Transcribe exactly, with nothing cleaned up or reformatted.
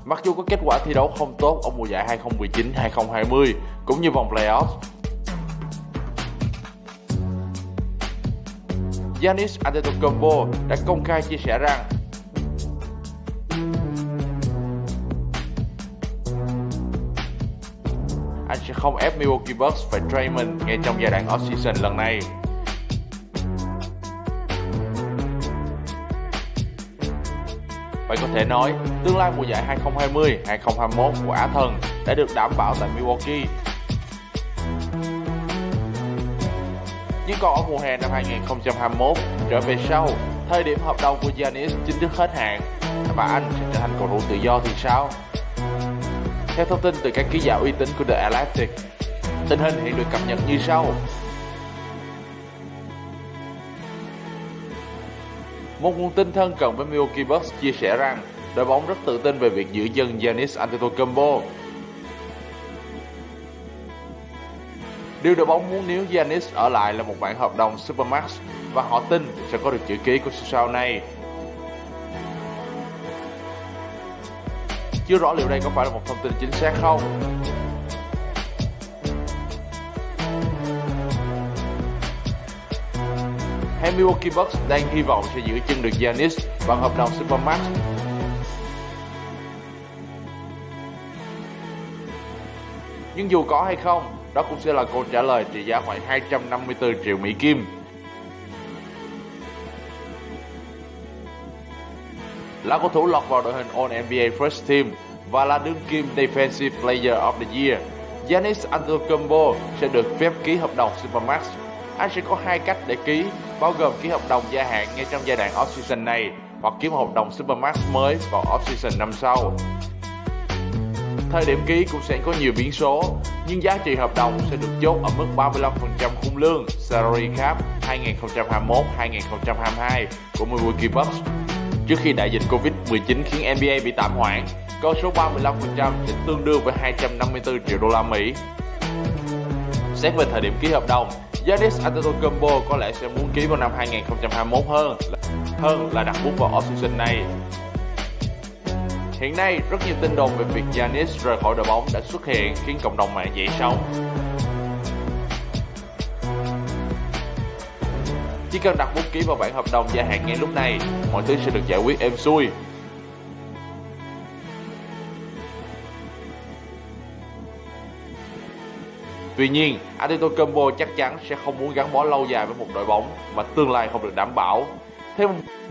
Mặc dù có kết quả thi đấu không tốt ở mùa giải hai không một chín hai không hai không cũng như vòng playoff. Giannis Antetokounmpo đã công khai chia sẻ rằng anh sẽ không ép Milwaukee Bucks phải trade mình ngay trong giai đoạn off-season lần này. Vậy có thể nói, tương lai mùa giải hai không hai không hai không hai mốt của Á Thần đã được đảm bảo tại Milwaukee. Nhưng còn ở mùa hè năm hai không hai mốt trở về sau, thời điểm hợp đồng của Giannis chính thức hết hạn và anh sẽ trở thành cầu thủ tự do thì sao? Theo thông tin từ các ký giả uy tín của The Athletic, tình hình hiện được cập nhật như sau. Một nguồn tin thân cận với Milwaukee Bucks chia sẻ rằng đội bóng rất tự tin về việc giữ chân Giannis Antetokounmpo. Điều đội bóng muốn nếu Giannis ở lại là một bản hợp đồng Supermax và họ tin sẽ có được chữ ký của siêu sao này. Chưa rõ liệu đây có phải là một thông tin chính xác không. Hay Milwaukee Bucks đang hy vọng sẽ giữ chân được Giannis bằng hợp đồng Supermax. Nhưng dù có hay không, đó cũng sẽ là câu trả lời trị giá khoảng hai trăm năm mươi tư triệu Mỹ Kim. Là cầu thủ lọt vào đội hình All-N B A First Team và là đương kim Defensive Player of the Year, Giannis Antetokounmpo sẽ được phép ký hợp đồng Supermax. Anh sẽ có hai cách để ký, bao gồm ký hợp đồng gia hạn ngay trong giai đoạn off-season này hoặc ký một hợp đồng Supermax mới vào off-season năm sau. Thời điểm ký cũng sẽ có nhiều biến số, nhưng giá trị hợp đồng sẽ được chốt ở mức ba mươi lăm phần trăm khung lương Salary Cap hai không hai mốt hai không hai hai của Milwaukee Bucks. Trước khi đại dịch Covid mười chín khiến N B A bị tạm hoãn, con số ba mươi lăm phần trăm sẽ tương đương với hai trăm năm mươi tư triệu đô la Mỹ. Xét về thời điểm ký hợp đồng, Giannis Antetokounmpo có lẽ sẽ muốn ký vào năm hai không hai mốt hơn hơn là đặt bút vào off-season này. Hiện nay, rất nhiều tin đồn về việc Giannis rời khỏi đội bóng đã xuất hiện khiến cộng đồng mạng dậy sóng. Chỉ cần đặt bút ký vào bản hợp đồng gia hạn ngay lúc này, mọi thứ sẽ được giải quyết êm xuôi. Tuy nhiên, Antetokounmpo chắc chắn sẽ không muốn gắn bó lâu dài với một đội bóng mà tương lai không được đảm bảo. Thêm